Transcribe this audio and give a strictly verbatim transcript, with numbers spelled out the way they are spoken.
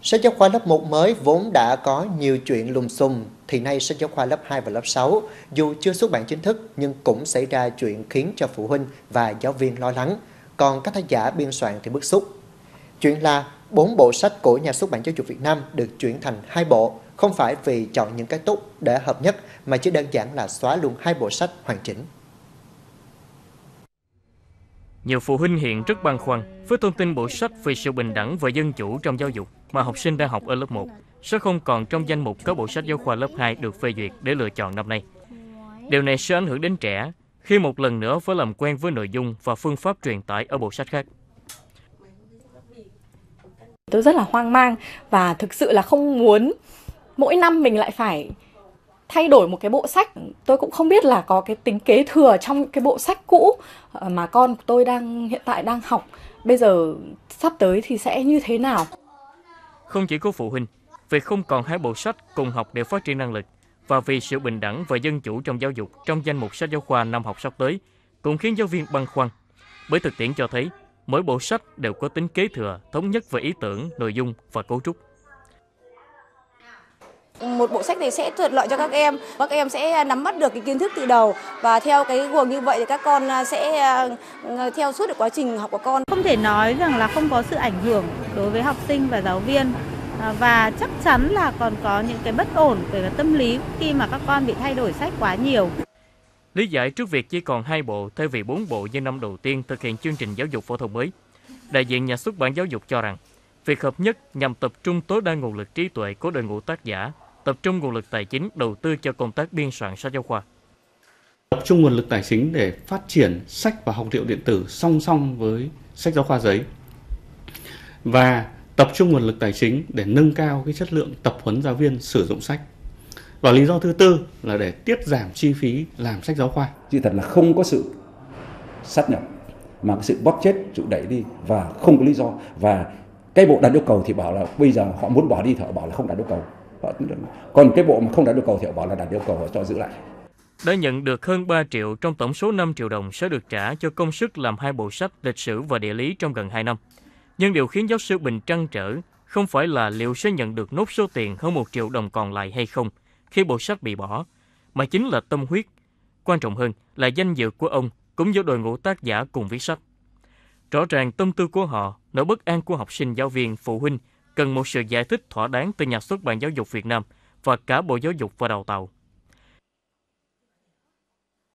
Sách giáo khoa lớp một mới vốn đã có nhiều chuyện lùm xùm, thì nay sách giáo khoa lớp hai và lớp sáu dù chưa xuất bản chính thức nhưng cũng xảy ra chuyện khiến cho phụ huynh và giáo viên lo lắng, còn các tác giả biên soạn thì bức xúc. Chuyện là bốn bộ sách của Nhà xuất bản Giáo dục Việt Nam được chuyển thành hai bộ, không phải vì chọn những cái tốt để hợp nhất mà chỉ đơn giản là xóa luôn hai bộ sách hoàn chỉnh. Nhiều phụ huynh hiện rất băn khoăn với thông tin bộ sách về sự bình đẳng và dân chủ trong giáo dục mà học sinh đang học ở lớp một sẽ không còn trong danh mục các bộ sách giáo khoa lớp hai được phê duyệt để lựa chọn năm nay. Điều này sẽ ảnh hưởng đến trẻ khi một lần nữa phải làm quen với nội dung và phương pháp truyền tải ở bộ sách khác. Tôi rất là hoang mang và thực sự là không muốn mỗi năm mình lại phải thay đổi một cái bộ sách. Tôi cũng không biết là có cái tính kế thừa trong cái bộ sách cũ mà con của tôi đang hiện tại đang học. Bây giờ sắp tới thì sẽ như thế nào? Không chỉ có phụ huynh, vì không còn hai bộ sách cùng học để phát triển năng lực và vì sự bình đẳng và dân chủ trong giáo dục trong danh mục sách giáo khoa năm học sắp tới cũng khiến giáo viên băn khoăn. Bởi thực tiễn cho thấy mỗi bộ sách đều có tính kế thừa, thống nhất về ý tưởng, nội dung và cấu trúc. Một bộ sách này sẽ thuận lợi cho các em, các em sẽ nắm bắt được cái kiến thức từ đầu và theo cái guồng như vậy thì các con sẽ theo suốt được quá trình học của con. Không thể nói rằng là không có sự ảnh hưởng đối với học sinh và giáo viên và chắc chắn là còn có những cái bất ổn về tâm lý khi mà các con bị thay đổi sách quá nhiều. Lý giải trước việc chỉ còn hai bộ thay vì bốn bộ như năm đầu tiên thực hiện chương trình giáo dục phổ thông mới, đại diện Nhà xuất bản Giáo dục cho rằng việc hợp nhất nhằm tập trung tối đa nguồn lực trí tuệ của đội ngũ tác giả, tập trung nguồn lực tài chính đầu tư cho công tác biên soạn sách giáo khoa. Tập trung nguồn lực tài chính để phát triển sách và học liệu điện tử song song với sách giáo khoa giấy. Và tập trung nguồn lực tài chính để nâng cao cái chất lượng tập huấn giáo viên sử dụng sách. Và lý do thứ tư là để tiết giảm chi phí làm sách giáo khoa. Sự thật là không có sự sát nhập mà cái sự bóp chết, sự đẩy đi và không có lý do. Và cái bộ đặt yêu cầu thì bảo là bây giờ họ muốn bỏ đi thì họ bảo là không đặt yêu cầu. Còn cái bộ mà không đạt yêu cầu thì họ bảo là đạt yêu cầu, họ cho giữ lại. Đã nhận được hơn ba triệu trong tổng số năm triệu đồng sẽ được trả cho công sức làm hai bộ sách lịch sử và địa lý trong gần hai năm. Nhưng điều khiến giáo sư Bình trăn trở không phải là liệu sẽ nhận được nốt số tiền hơn một triệu đồng còn lại hay không khi bộ sách bị bỏ, mà chính là tâm huyết. Quan trọng hơn là danh dự của ông cũng như đội ngũ tác giả cùng viết sách. Rõ ràng tâm tư của họ, nỗi bất an của học sinh, giáo viên, phụ huynh cần một sự giải thích thỏa đáng từ Nhà xuất bản Giáo dục Việt Nam và cả Bộ Giáo dục và Đào tạo.